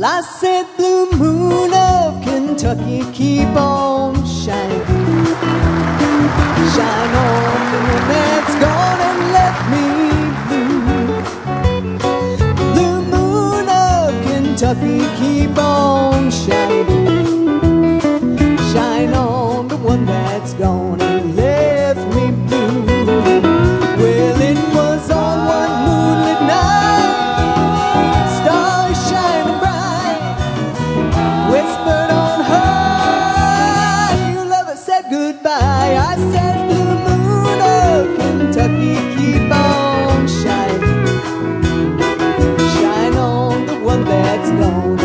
I said, blue moon of Kentucky, keep on shining. Shine on the one that's gone and left me blue. Blue moon of Kentucky, keep on shining. Shine on the one that's gone and left me blue. Well, it was on one moonlit night, stars shining bright, whispered on her, your lover said goodbye. I said, blue moon of Kentucky, keep on shining. Shine on the one that's gone